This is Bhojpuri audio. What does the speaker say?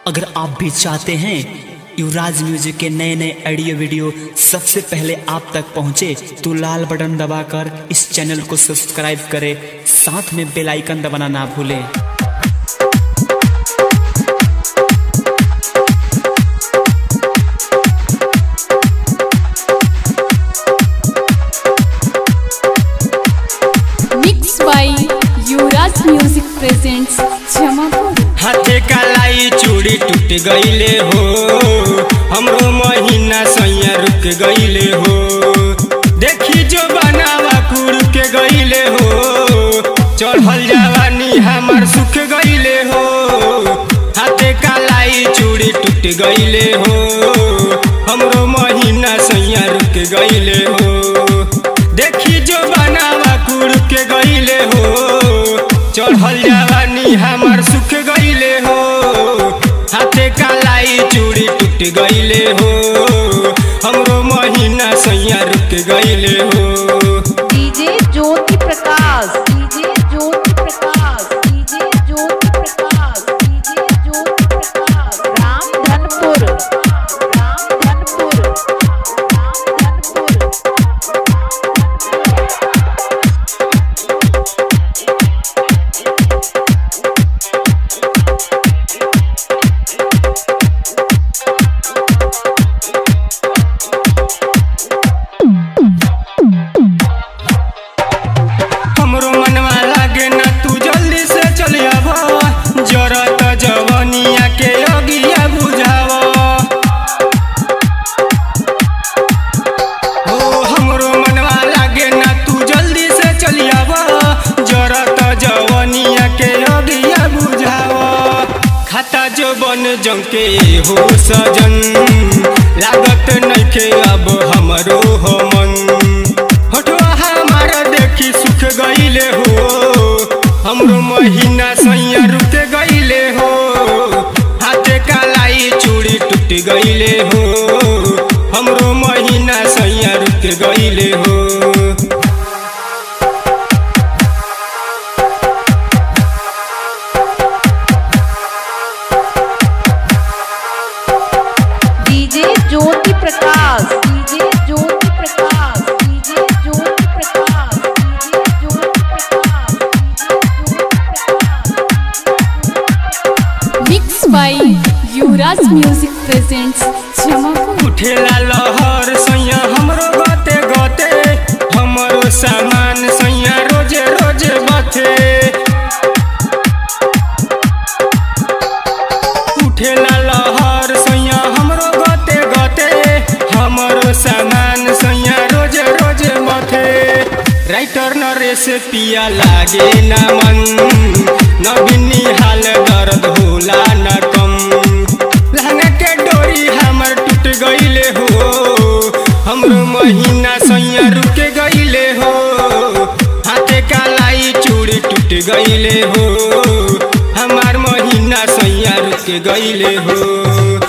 अगर आप भी चाहते हैं युवराज म्यूजिक के नए नए ऑडियो वीडियो सबसे पहले आप तक पहुंचे तो लाल बटन दबाकर इस चैनल को सब्सक्राइब करें, साथ में बेल आइकन दबाना ना भूलें। Mix by Yuvraj music presents Jamapur. हाथे कालाई चूड़ी टूट गईले हो, हमरो महीना सैया रुक गईले हो। देखी जो बनावा कुड़ के गईले हो, चढ़ल जवानी हमार सुख गईले हो। हाथे कालाई चूड़ी टूट गईले हो, हमरो महीना सैया रुक गईले हो। देखी जो बनावा कुड़ के गईले हो, चढ़ल जवानी हमार सुख गईले हो। हाथे कालाई चूड़ी टूट गईले हो, हमरो महीना सैया रुक गईले हो। DJ Jyoti Prakash, DJ Jyoti Prakash, DJ Jyoti Prakash, DJ Jyoti Prakash, Ramdhanpur, Ramdhanpur, Ramdhanpur. हमरो मनवा लागे ना तू जल्दी से चल आवा, जरा त जवानिया के अगिया बुझावा। ओ हमरो मनवा लागे ना तू जल्दी से चल आवा, जरा त जवानिया के अगिया बुझावा। खाता जो बन जंके हो सजन, लागत नइखे अब हमरो हो मन। हटवा हमारा देखी सुख गईले हो, हमरो महीना सैया रुक गईले हो। हाथे कालाई चूड़ी टूट गईले हो, हमरो महीना सैया रुक गईले हो। DJ Jyoti Prakash, DJ Jyoti Prakash, DJ Jyoti Prakash, DJ Jyoti Prakash, DJ Jyoti Prakash. Mix by Yuvraj music presents Jamapur. उठेला लहर सैया हमरो गते गते, हमरो सामान सैया रोजे रोजे बथे। उठेला लहर सैया हमरो गते गते, हमरो सामान सैया रोजे रोजे बथे। राइटर नरेश पिया लागे ना मन, नवीनी हाल दर्द होला न कम। लहंगा के डोरी हमर टूट गईले हो, हमरो महीना सैया रुक गईले हो। हाथे कालाई चूड़ी टूट गईले हो, हमार महीना सैया रुक गईले हो।